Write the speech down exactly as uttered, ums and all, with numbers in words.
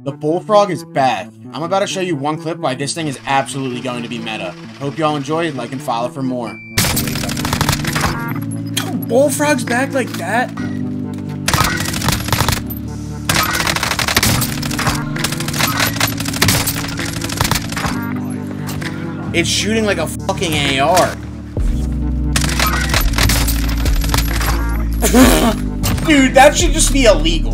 The Bullfrog is back. I'm about to show you one clip why this thing is absolutely going to be meta. Hope y'all enjoy, like and follow for more. Bullfrog's back like that? It's shooting like a fucking A R. Dude, that should just be illegal.